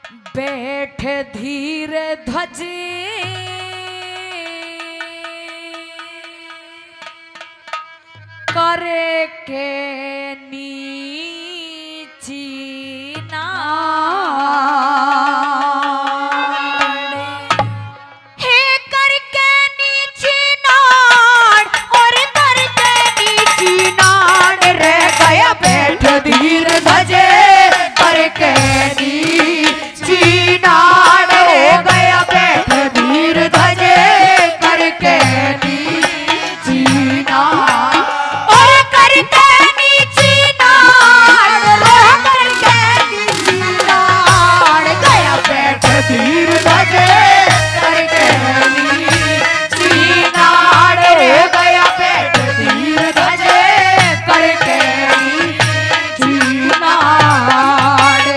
बैठ धीर ध्वज करे के नीची नाड़ हे करके नीची नाड़ और करके नीची नाड़ रह गया बैठ धीर धजे करके नीची नाड़ हो गया बैठ धीर धजे करके नीची नाड़ और करके नीची नाड़ रह करके नीची नाड़ गया बैठ धीर धजे करके नीची नाड़ हो गया बैठ धीर धजे करके नीची नाड़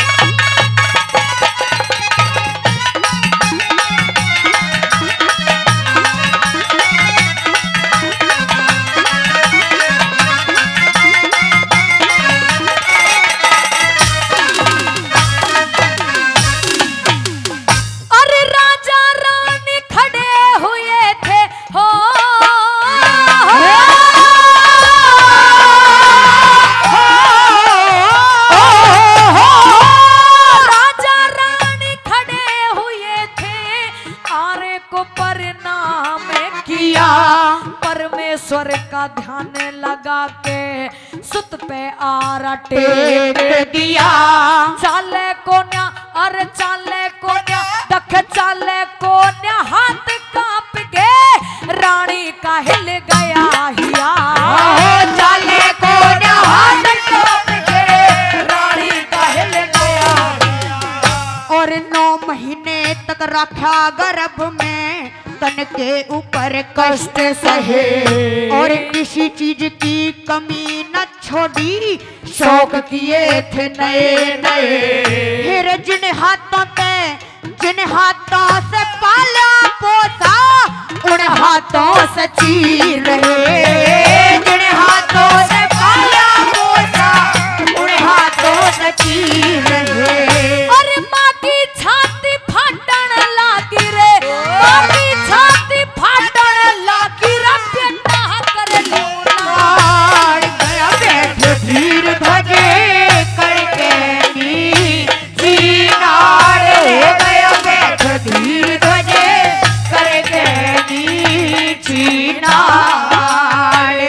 अरे राजा रानी खड़े हुए थे हो राजा रानी खड़े हुए थे आरे को प्रणाम किया परमेश्वर का ध्यान लगा के सुत पे आरा टेक दिया चाले कोन्या अरे चाले कोन्या दख चाले कोन्या हाथ कांप गए रानी का हिल गया हिया चाले को हाथ कांप गए रानी का हिल गया और 9 महीने तक रखा गर्भ में तन के ऊपर कष्ट सहे और किसी चीज की कमी न छोड़ी शौक किए थे नए नए फिर जिन हाथों से पाला पोसा उन हाथों से चीर रहे जिन हाथों से पाला पोसा उन हाथों से चीर रहे अरे माँ की छाती फाटन लागी रे माँ की छाती फाटन लागी रे बेटा कर लो नाड़ गया बैठ धीर धजे करके नीची नाड़ हो गया बैठ धीर धजे करके नीची नाड़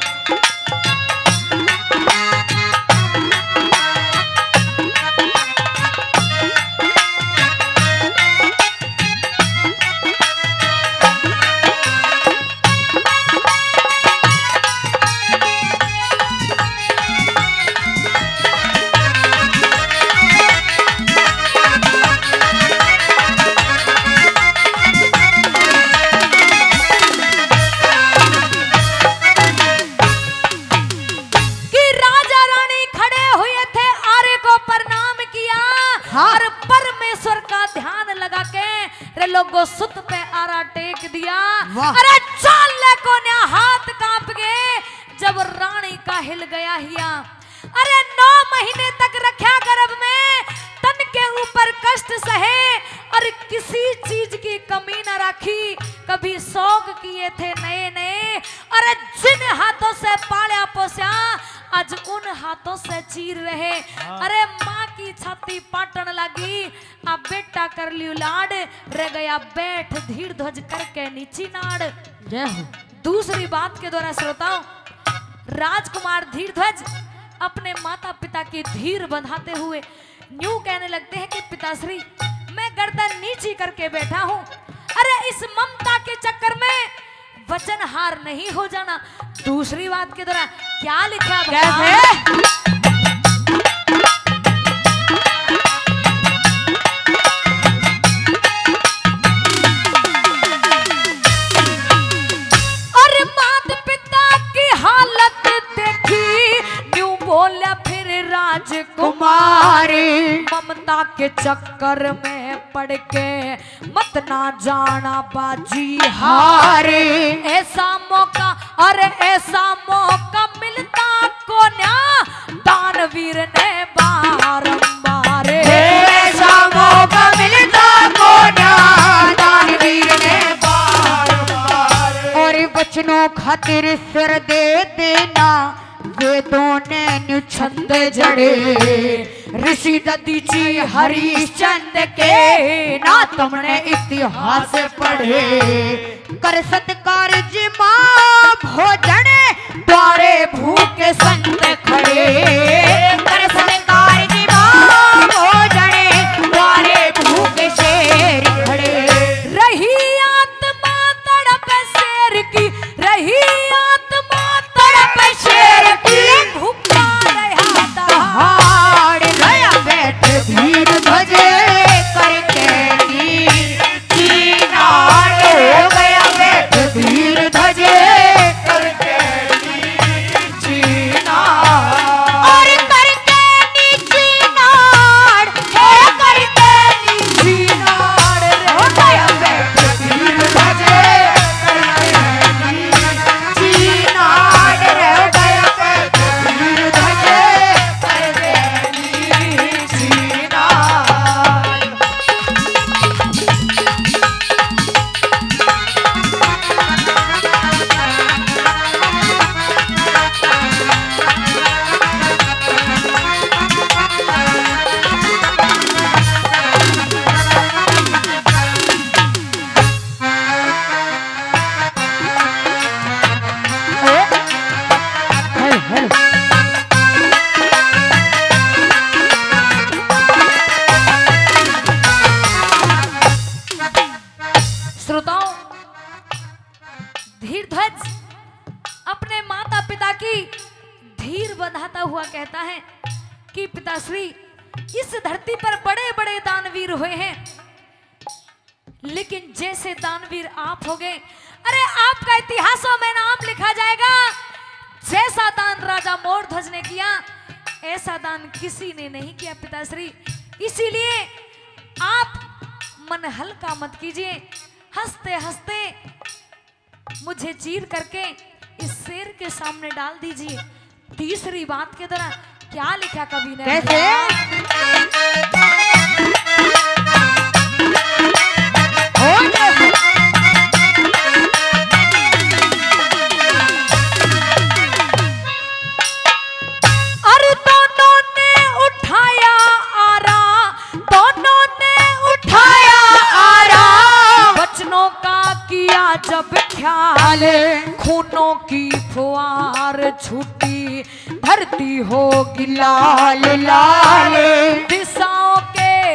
कि राजा रानी खड़े हुए थे आर्य को प्रणाम किया और परमेश्वर का ध्यान लगा के रे लोगों सुत पे आरा टेक दिया अरे चाले को ने हाथ कांप गए जब रानी का हिल गया हिया अरे 9 महीने तक रखा गर्भ में तन के ऊपर कष्ट सहे और किसी चीज की कमी न रखी कभी शौक किए थे नए नए अरे जिन हाथों से पाला पोसा आज उन हाथों से चीर रहे अरे माँ की छाती पाटन लगी अब बेटा कर लियो लाड रह गया बैठ धीर ध्वज करके नीची नाड़ जय हो। दूसरी बात के द्वारा श्रोताओं राजकुमार धीर ध्वज अपने माता पिता की धीर बंधाते हुए न्यू कहने लगते हैं कि पिताश्री मैं गर्दन नीची करके बैठा हूँ अरे इस ममता के चक्कर में वचनहार नहीं हो जाना। दूसरी बात के द्वारा क्या लिखा कैसे राजकुमारी ममता के चक्कर में पड़ के मत ना जाना बाजी हारे ऐसा मौका अरे ऐसा मौका मिलता को ना दानवीर ने बारंबार ऐसा खातिर सिर दे देना, वेदों ने निछंद जड़े, ऋषि दधीची हरिश्चंद्र के ना तुमने इतिहास पढ़े। कर सत्कार जिमा भोजन द्वारे भूखे संत खड़े, कर सत्कार जिमा भोजन द्वारे भूखे शेर खड़े। रही आत्मा तड़प शेर की, रही आत्मा तड़प शेर की, भूखा रहा दहाड़ गया बैठ धीर भजे करके चीनाड़ हो गया बैठ धीर धजे करके चीनाड़ और करके चीनाड़ हो करके चीनाड़ हो गया बैठ धीर धजे चीनाड़ हो गया बैठ धीर धजे करके चीनाड़। श्रोताओं, धीरध्वज अपने माता पिता की धीर बंधाता हुआ कहता है कि पिताश्री, इस धरती पर बड़े बड़े दानवीर हुए हैं, लेकिन जैसे दानवीर आप हो गए, अरे आपका इतिहासों में नाम लिखा जाएगा। जैसा दान राजा मोरध्वज ने किया, ऐसा दान किसी ने नहीं किया पिताश्री। इसीलिए आप मन हल्का मत कीजिए, हंसते हंसते मुझे चीर करके इस शेर के सामने डाल दीजिए। तीसरी बात के दौरान क्या लिखा कवि ने? कैसे? अरे दोनों ने उठाया आरा, दोनों ने उठाया आरा, बचनों का किया जब ख्याल, खूनों की फुहार छूटी, धरती होगी लाल लाल, दिशाओं के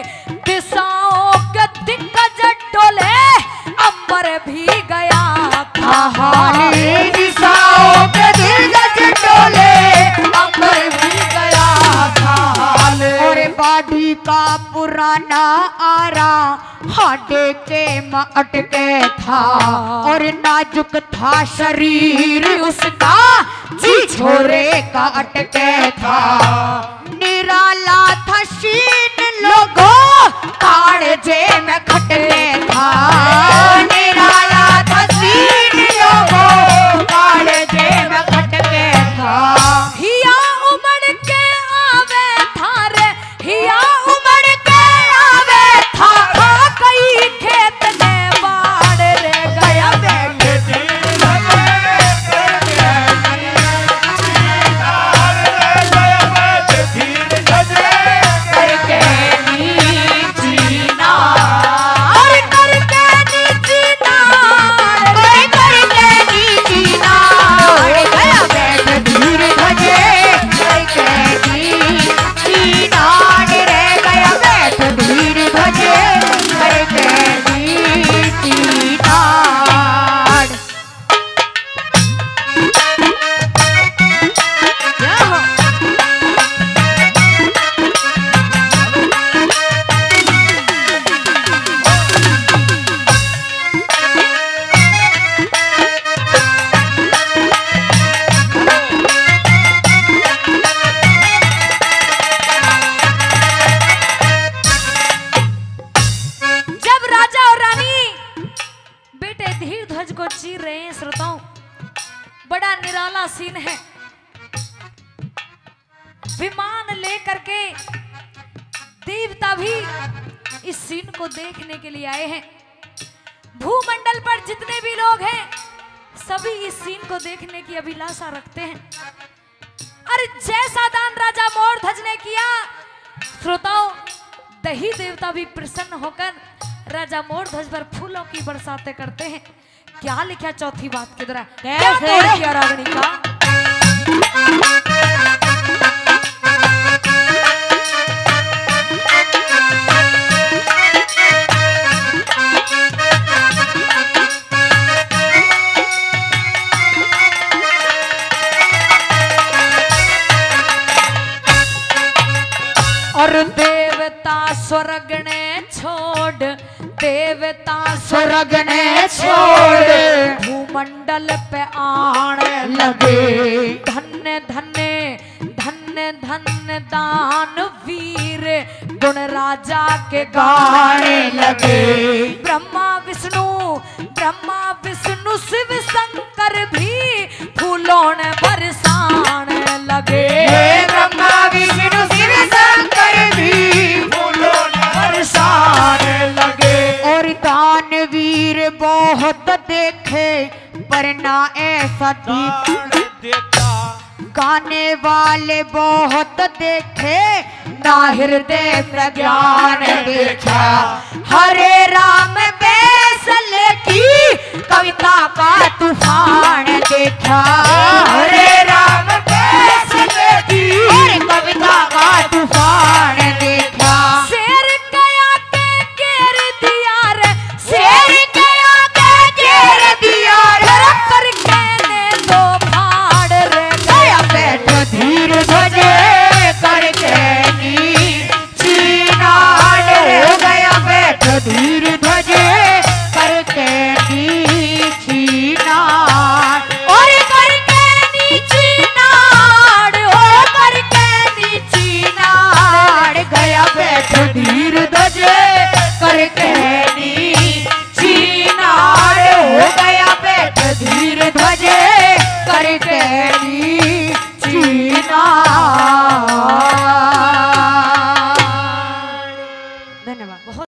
दिग्गज डोले, अंबर भी गया कहानी दिशाओं के दिग्गज डोले, अंबर भी गया खाल। और बाडी का पुराना आरा हाडे के में अटके था, और नाजुक था शरीर उसका, जी छोरे का अटके था। निराला था शीन लोगों काड़जे में खटने था, निराला था शीन लोगों काड़जे में खटने था। हिया उमड़ के आवे था रे, हिया उमड़ के आवे था, कई खेत में बाढ़ रे गया बैठ बड़ा निराला सीन है। विमान लेकर के देवता भी इस सीन को देखने के लिए आए हैं। भूमंडल पर जितने भी लोग हैं सभी इस सीन को देखने की अभिलाषा रखते हैं। अरे जैसा दान राजा मोरध्वज ने किया, श्रोताओं दही देवता भी प्रसन्न होकर राजा मोरध्वज पर फूलों की बरसातें करते हैं। क्या लिखा चौथी बात के द्वारा, क्या तोड़ किया रागनी का। और देवता स्वर्ग ने छोड़, देवता स्वर्ग ने छोड़ भूमंडल पे आने लगे। धन्य धन्य धन्य धन्य दानवीर गुण राजा के गाने लगे। ब्रह्मा विष्णु शिव शंकर भी फूलों ने बरसाने लगे। ब्रह्मा विष्णु शिव शंकर भी फूलों ने बरसाने लगे। और दानवीर बहुत देखे पर ना ऐसा देखा, गाने वाले बहुत देखे ना हृदय प्रज्ञान देखा। हरे राम बैसल की कविता का तूफान देखा। हरे राम बैसल की कविता का तूफान देखा। शेर गया के घेर दिया रे, शेर गया के घेर दिया रे, करके ने दो फाड़ रे। गया बैठ धीर ध्वजे करके नीची नाड़। हो गया बैठ धीर ध्वजे करके नीची नाड़। और करके नीची नाड़, हो करके नीची नाड़। गया बैठ धीर ध्वजे करके नीची नाड़। हो गया बैठ धीर ध्वजे करके नीची नाड़।